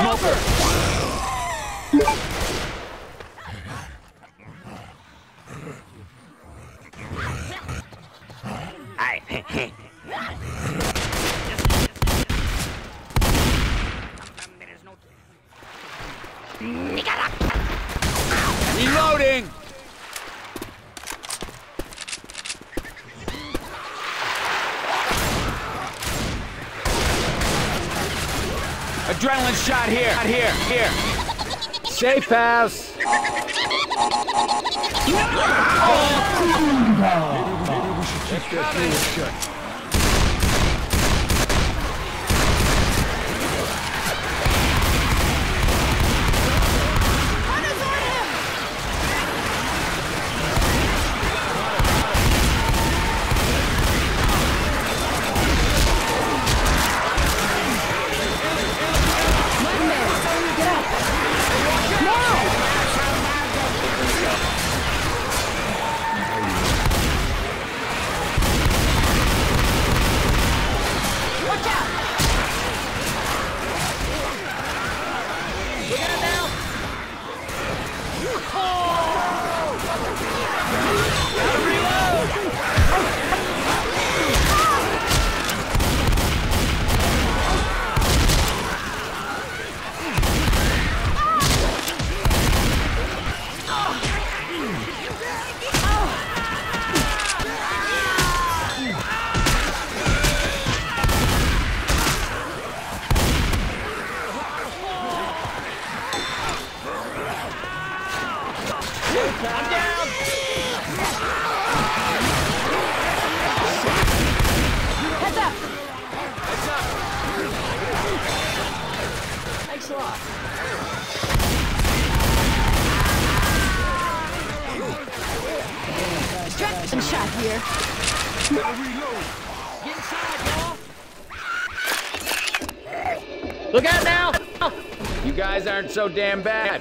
smoker! Reloading! Adrenaline shot here. Here. Safe house. Maybe we should keep that door shut. I'm down! Heads up! Thanks a lot. Some shot here. Get inside, y'all! Look out now! You guys aren't so damn bad.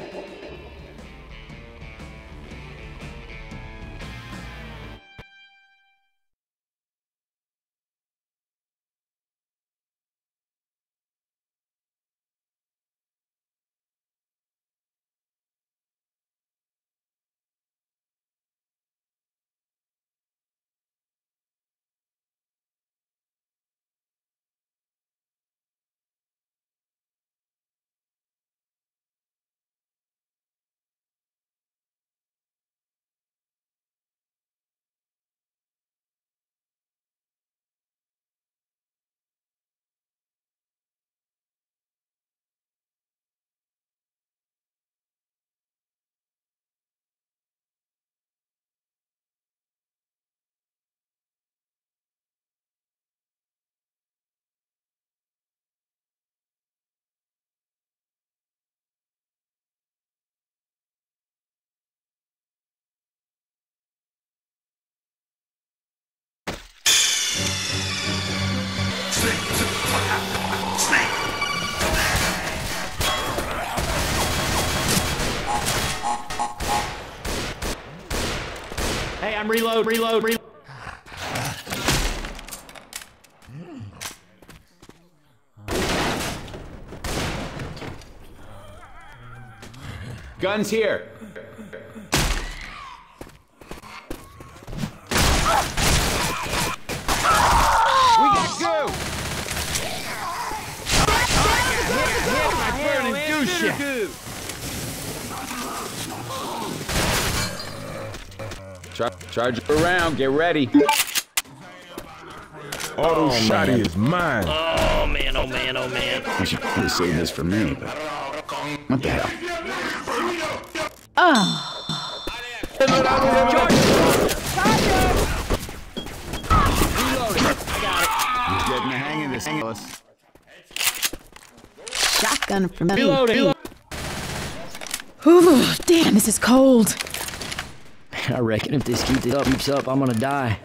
Hey, I'm reload. Guns here. We got goo. Burning goo shit. Charge around. Get ready. Auto shotty is mine. Oh man. You should probably save this for me, but what the hell? He's getting the hang of this. Shotgun from me. Reloading. Ooh, damn, this is cold. I reckon if this keeps up, I'm gonna die.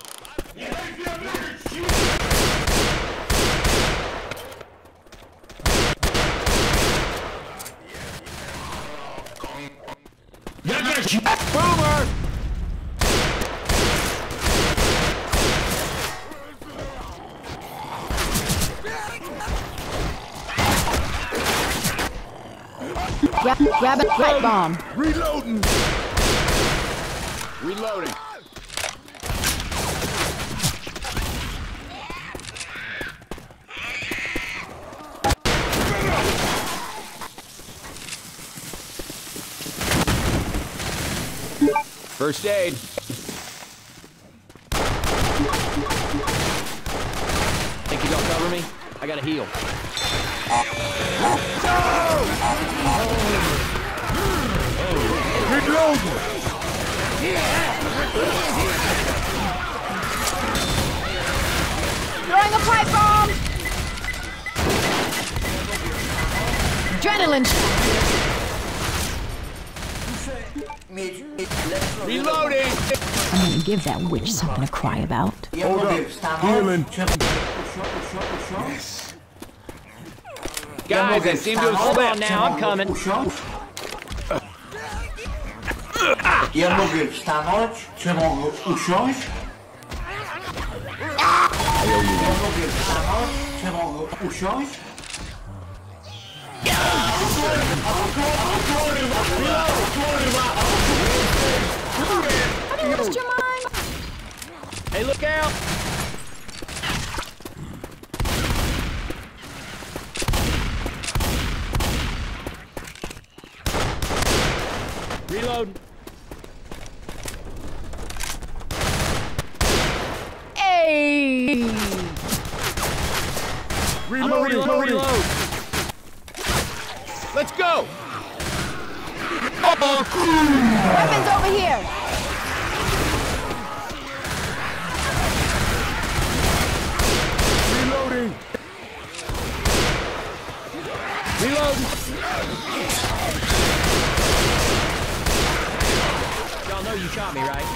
Boomer! Grab a pipe bomb. Reloading. Reloading. First aid. Think you gonna cover me? I gotta heal. Reloading. Throwing a pipe bomb. Adrenaline. Reloading. I'm gonna give that witch something to cry about. Hold up. Healing. Guys, I seem to have Hold on slipped. now, I'm coming. Ja mogę wstanąć? Czy mogę usiąść? Ja mogę wstanąć? Czy mogę usiąść? Have you lost your mind? Hey, look out! Reload. Hey! I'm a reload. Let's go. Weapons over here. Reloading. Reload. Y'all know you shot me, right?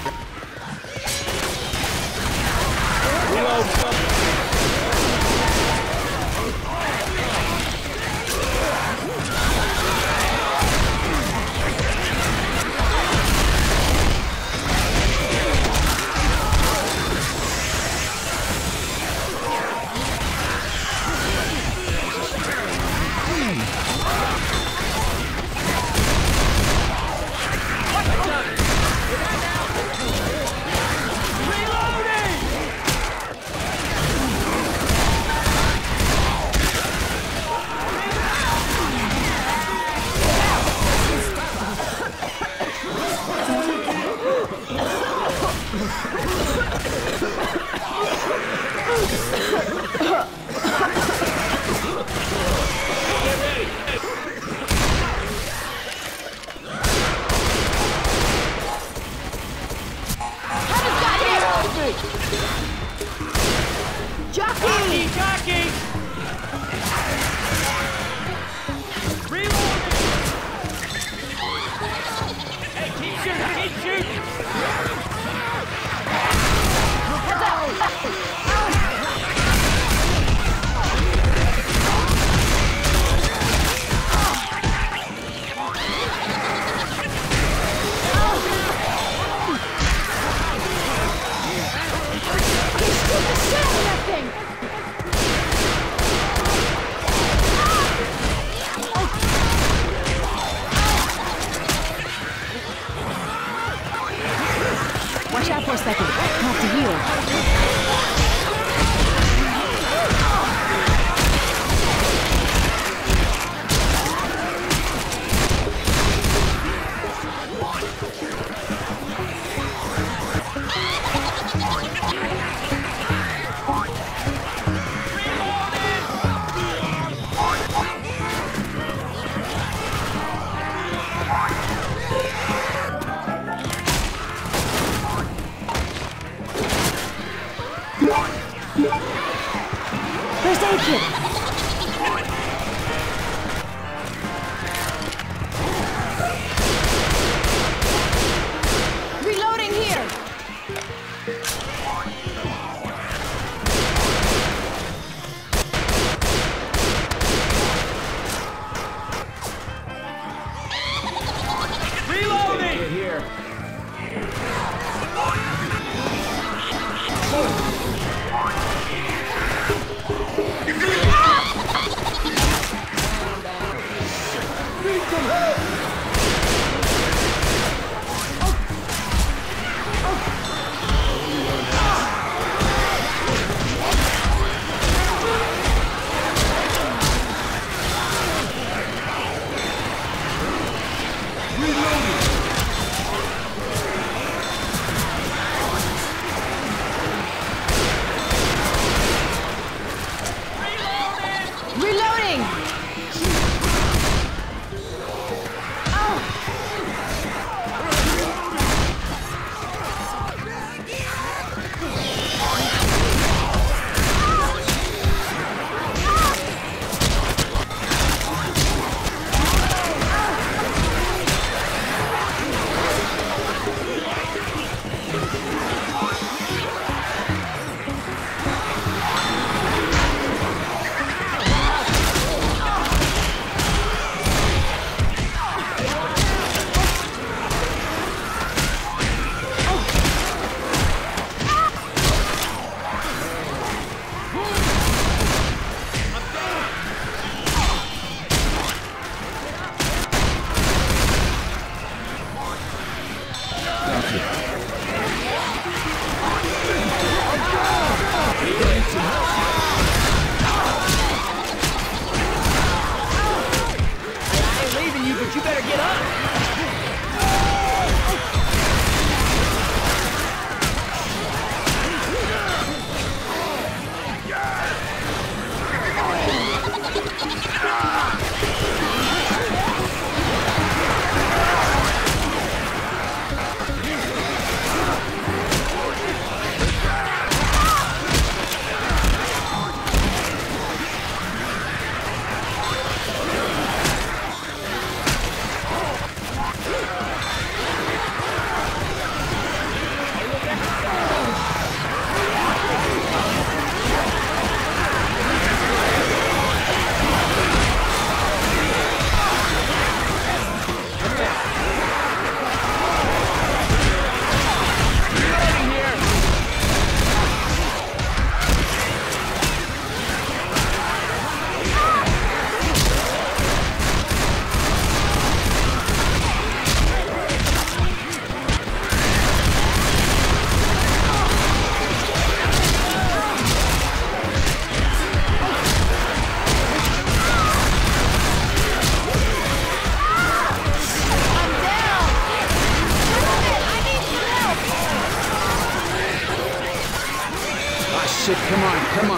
Jockey! Jockey! Reloading! Hey, keep shooting! Watch out for a second. I have to heal. First aid kit. Reloading here. Reloading. Here. Ah!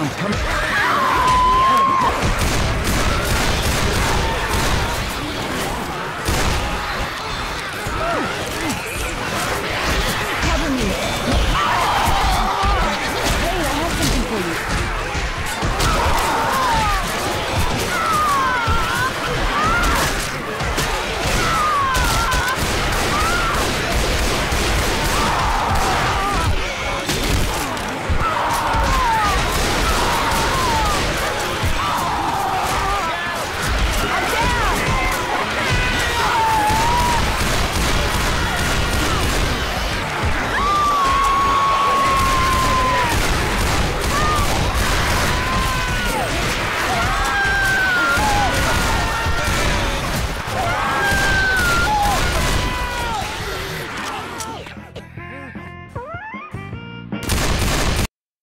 on, come.